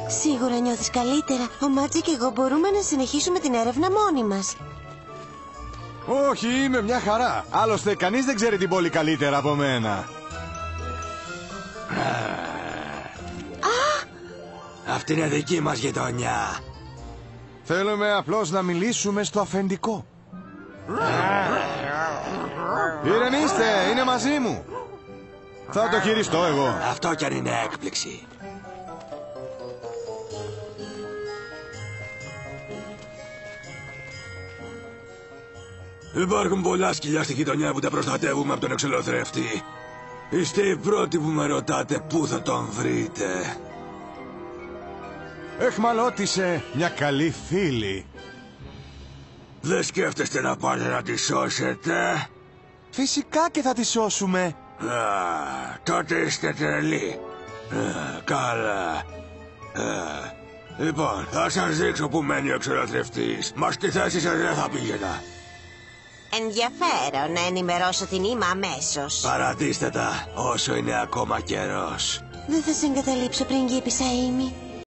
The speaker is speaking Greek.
Σίγουρα νιώθεις καλύτερα. Ο Μάτζι και εγώ μπορούμε να συνεχίσουμε την έρευνα μόνοι μας. Όχι, είμαι μια χαρά. Άλλωστε, κανείς δεν ξέρει την πόλη καλύτερα από μένα. Αυτή είναι δική μας γειτονιά. Θέλουμε απλώς να μιλήσουμε στο αφεντικό. Ηρεμήστε, είναι μαζί μου. Θα το χειριστώ εγώ. Αυτό κι αν είναι έκπληξη. Υπάρχουν πολλά σκυλιά στη γειτονιά που τα προστατεύουμε από τον εξολοθρευτή. Είστε οι πρώτοι που με ρωτάτε πού θα τον βρείτε. Εχμαλώτισε μια καλή φίλη. Δεν σκέφτεστε να πάτε να τη σώσετε? Φυσικά και θα τη σώσουμε. Τότε είστε τρελοί. Καλά. Λοιπόν, θα σας δείξω που μένει ο εξολοθρευτής. Μα στη θέση σας δεν θα πήγαινα. Ενδιαφέρον να ενημερώσω την Ήμα αμέσως. Παρατήστε τα όσο είναι ακόμα καιρός. Δεν θα σε εγκαταλείψω, πριγκίπισσα Ήμι.